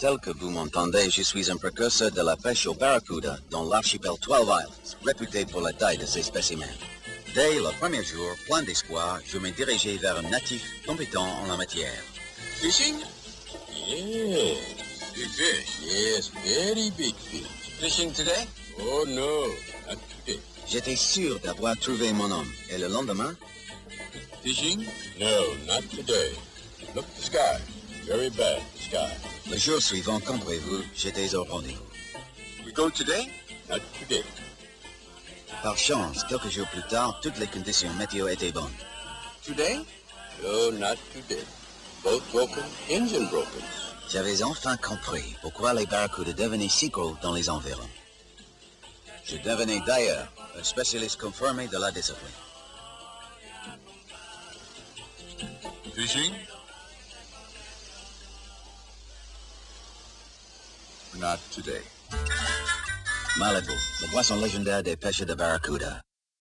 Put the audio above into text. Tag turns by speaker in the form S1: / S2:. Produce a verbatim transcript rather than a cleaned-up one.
S1: Tel que vous m'entendez, je suis un précurseur de la pêche au barracuda dans l'archipel Twelve Islands, réputé pour la taille de ses spécimens. Dès le premier jour, plein d'espoir, je me dirigeais vers un natif compétent en la matière.
S2: Fishing? Yes. Big fish? Yes, very big fish. Fishing today? Oh, no, not today.
S1: J'étais sûr d'avoir trouvé mon homme. Et le lendemain?
S2: Fishing? No, not today. Look at the sky. Very bad, the sky.
S1: Le jour suivant, comprenez-vous, j'étais au rendez-vous.
S2: We go today? Not today.
S1: Par chance, quelques jours plus tard, toutes les conditions météo étaient bonnes.
S2: Today? No, not today. Boat broken, engine broken.
S1: J'avais enfin compris pourquoi les barracudas devenaient si gros dans les environs. Je devenais d'ailleurs un spécialiste confirmé de la discipline.
S2: Fishing? Not today.
S1: Malibu, le boisson légendaire des pêcheurs de barracuda.